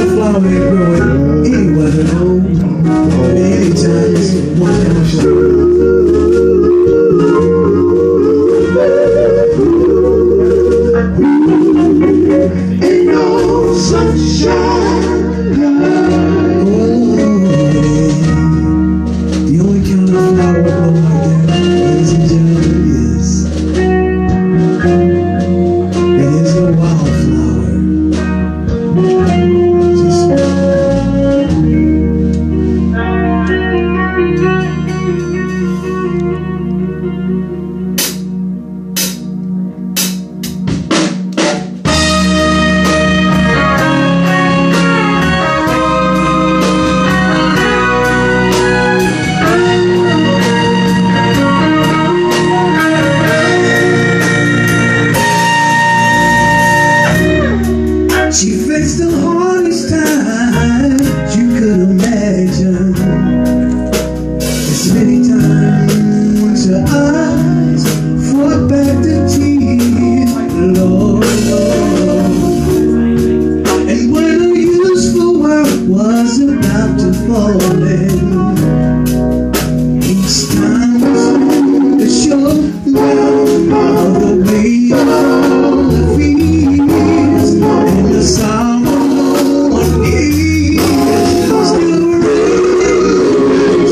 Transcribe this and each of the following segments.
flower ain't growing anywhere at home. Anytime it's one down short. Ain't no sunshine. The only kind of flower blow like that, ladies and gentlemen, is a wildflower. She faced the hardest time you could imagine. As many times her eyes fought back the tears, Lord. And when her useful work was about to fall in, each time was to show them all the way all the fears and the sorrow on me still remains.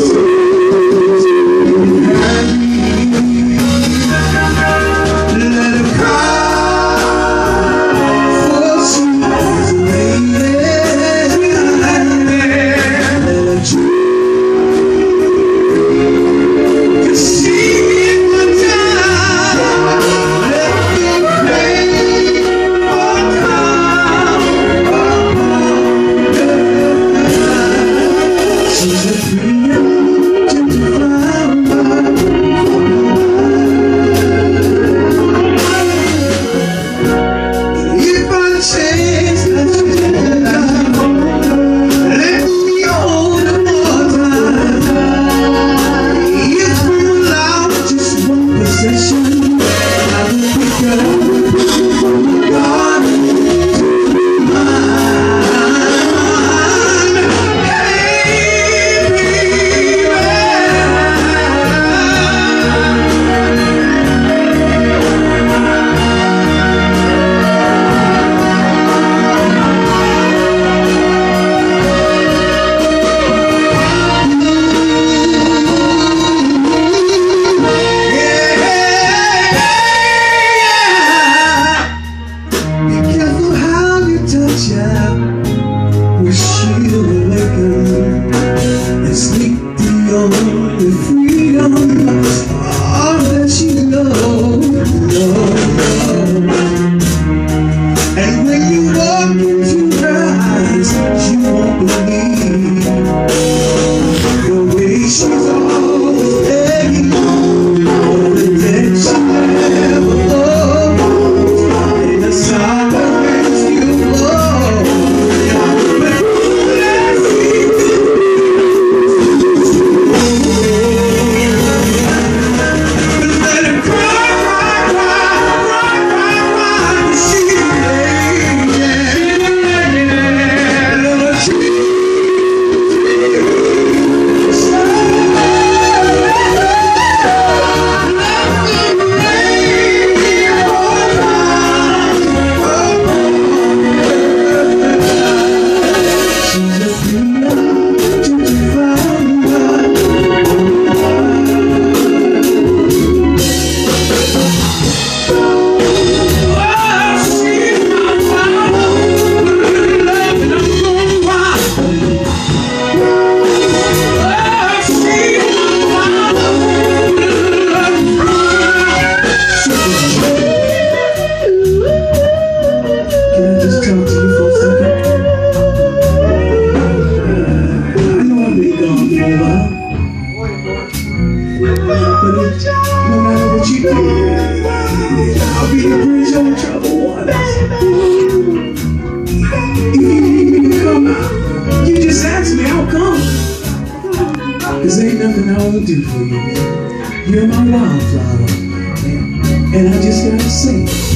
Let her cry, for she was waiting. Let her dream, 'cause she did one time. Let the rain fall down. She's a free gentle flower. If I chase that dream down, let me hold her more time. If we allow just one possession, I will pick her from the garden to mine. Hey, baby. Be careful how you touch her, or she'll awaken and sneak the only freedom all that she knows. And when you walk into her eyes, you won't believe the way she's always begging for the debt she never owes. And the sorrow makes you old. But let's see. Let her cry, cry, cry, cry, cry, cry. She's waiting. Let her I'll be the bridge over troubled waters. If you need me to come out, you just ask me, I'll come. 'Cause ain't nothing I won't do for you, baby. You're my wildflower, and I just gotta say